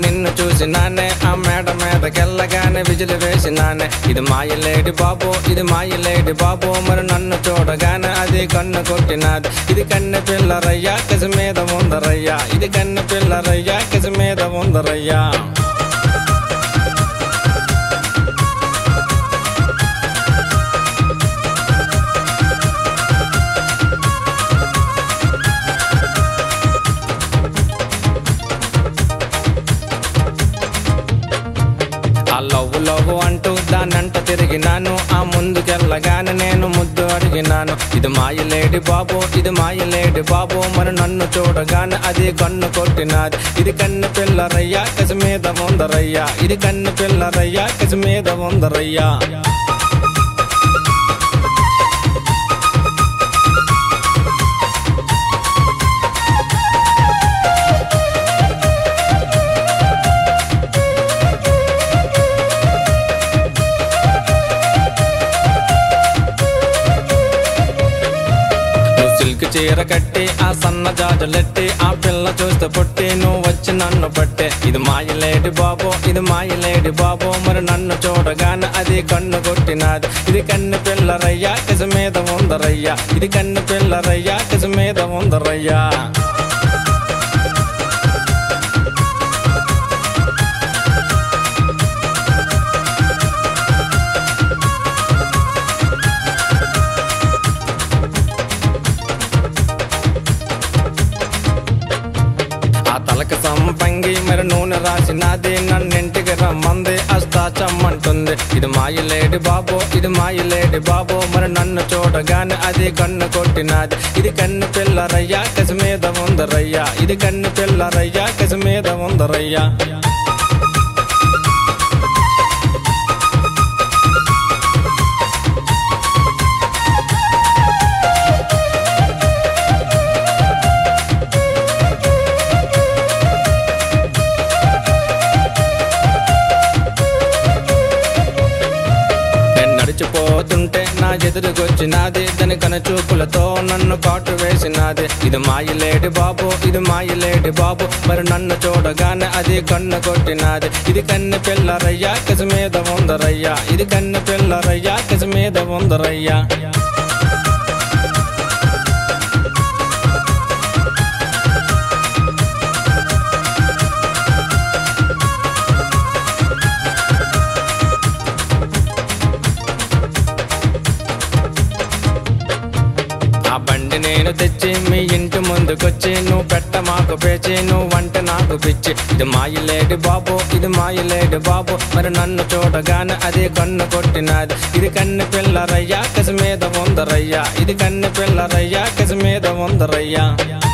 నిన్ను చూసినానే ఆ మేడ మీదకెళ్ళగానే విజిలి వేసినానే ఇది మాయలేడి బాబు ఇది మాయలేడి బాబు మరి నన్ను చూడగానే అది కన్ను కొట్టినాది ఇది కన్నె పిల్ల రయ్య కసిమీద ఉందరయ్య ఇది కన్నె పిల్ల రయ్య కసిమీద ఉందరయ్య లవ్వు లవ్వు అంటూ దాన్నంట తిరిగినాను ఆ ముందుకెళ్ళగానే నేను ముద్దు అడిగినాను ఇది మాయలేడి బాబు ఇది మాయలేడి బాబు మరి నన్ను చూడగానే అది కన్ను కొట్టినాది ఇది కన్నె పిల్ల రయ్య కసిమీద ఉందరయ్య ఇది కన్నె పిల్ల రయ్య కసిమీద ఉందరయ్య చీర కట్టి ఆ సన్న జాజులెట్టి ఆ పిల్ల చూస్తే పుట్టి నువ్వు వచ్చి నన్ను పట్టే ఇది మాయలేడి బాబు ఇది మాయలేడి బాబు మరి నన్ను చూడగానే అది కన్ను కొట్టినాది ఇది కన్నె పిల్ల రయ్య కసిమీద ఉందరయ్య ఇది కన్నె పిల్ల రయ్య కసిమీద ఉందరయ్య తలక సంపంగి మరి నూనె రాసినది నన్నింటికి రమ్మంది అస్తాచమ్మంటుంది ఇది మాయలేడి బాబు ఇది మాయలేడి బాబు మరి నన్ను చూడగానే అది కన్ను కొట్టినది ఇది కన్నె పిల్ల రయ్య కసిమీద ఉందరయ్య ఇది కన్నె పిల్ల రయ్య కసిమీద ఉందరయ్య పోతుంటే నా ఎదురుకొచ్చినది దాని కను చూపులతో నన్ను కాటు వేసినది ఇది మాయలేడి బాబు ఇది మాయలేడి బాబు మరి నన్ను చూడగానే అది కన్ను కొట్టినది ఇది కన్నె పిల్ల రయ్య కసిమీద ఉందరయ్య ఇది కన్నె పిల్ల రయ్య కసిమీద ఉందరయ్య బండి నేను తెచ్చి మీ ఇంటి ముందుకొచ్చి నువ్వు పెట్ట మాకు పేచి నువ్వు వంట నాకు పిచ్చి ఇది మాయలేడి బాబు ఇది మాయలేడి బాబు మరి నన్ను చూడగానే అది కన్ను కొట్టినది ఇది కన్నె పిల్ల రయ్య కసిమీద ఉందరయ్య ఇది కన్నె పిల్ల రయ్య కసిమీద ఉందరయ్య